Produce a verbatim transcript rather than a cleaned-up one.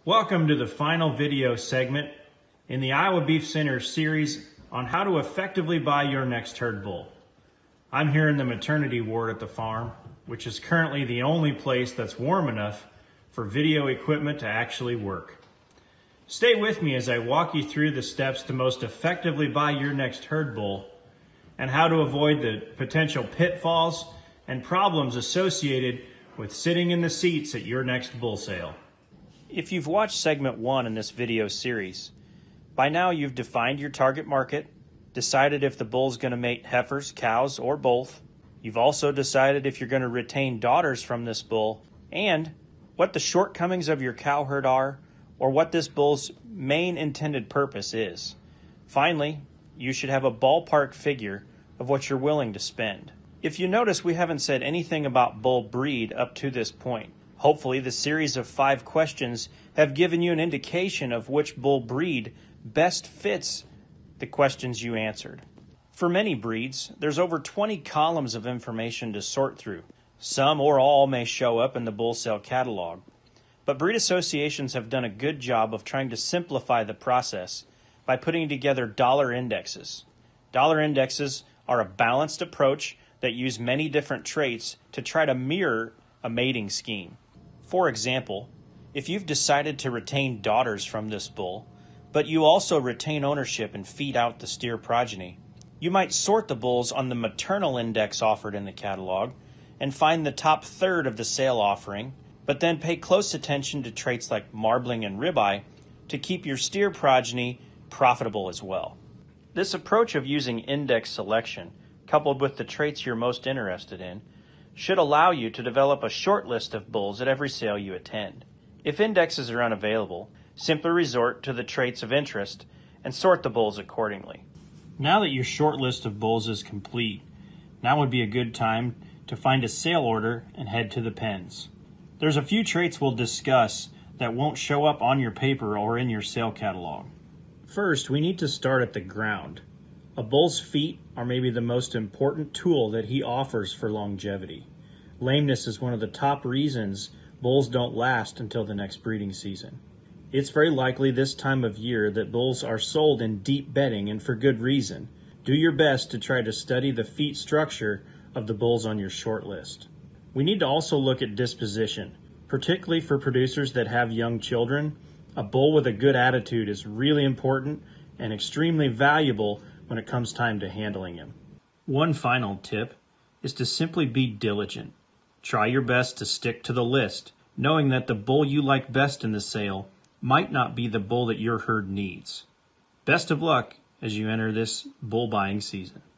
Welcome to the final video segment in the Iowa Beef Center series on how to effectively buy your next herd bull. I'm here in the maternity ward at the farm, which is currently the only place that's warm enough for video equipment to actually work. Stay with me as I walk you through the steps to most effectively buy your next herd bull and how to avoid the potential pitfalls and problems associated with sitting in the seats at your next bull sale. If you've watched segment one in this video series, by now you've defined your target market, decided if the bull's going to mate heifers, cows, or both. You've also decided if you're going to retain daughters from this bull and what the shortcomings of your cow herd are or what this bull's main intended purpose is. Finally, you should have a ballpark figure of what you're willing to spend. If you notice, we haven't said anything about bull breed up to this point. Hopefully, the series of five questions have given you an indication of which bull breed best fits the questions you answered. For many breeds, there's over twenty columns of information to sort through. Some or all may show up in the bull sale catalog, but breed associations have done a good job of trying to simplify the process by putting together dollar indexes. Dollar indexes are a balanced approach that use many different traits to try to mirror a mating scheme. For example, if you've decided to retain daughters from this bull, but you also retain ownership and feed out the steer progeny, you might sort the bulls on the maternal index offered in the catalog and find the top third of the sale offering, but then pay close attention to traits like marbling and ribeye to keep your steer progeny profitable as well. This approach of using index selection, coupled with the traits you're most interested in, should allow you to develop a short list of bulls at every sale you attend. If indexes are unavailable, simply resort to the traits of interest and sort the bulls accordingly. Now that your short list of bulls is complete, now would be a good time to find a sale order and head to the pens. There's a few traits we'll discuss that won't show up on your paper or in your sale catalog. First, we need to start at the ground. A bull's feet are maybe the most important tool that he offers for longevity. Lameness is one of the top reasons bulls don't last until the next breeding season. It's very likely this time of year that bulls are sold in deep bedding, and for good reason. Do your best to try to study the feet structure of the bulls on your short list. We need to also look at disposition. Particularly for producers that have young children, a bull with a good attitude is really important and extremely valuable when it comes time to handling him. One final tip is to simply be diligent. Try your best to stick to the list, knowing that the bull you like best in the sale might not be the bull that your herd needs. Best of luck as you enter this bull buying season.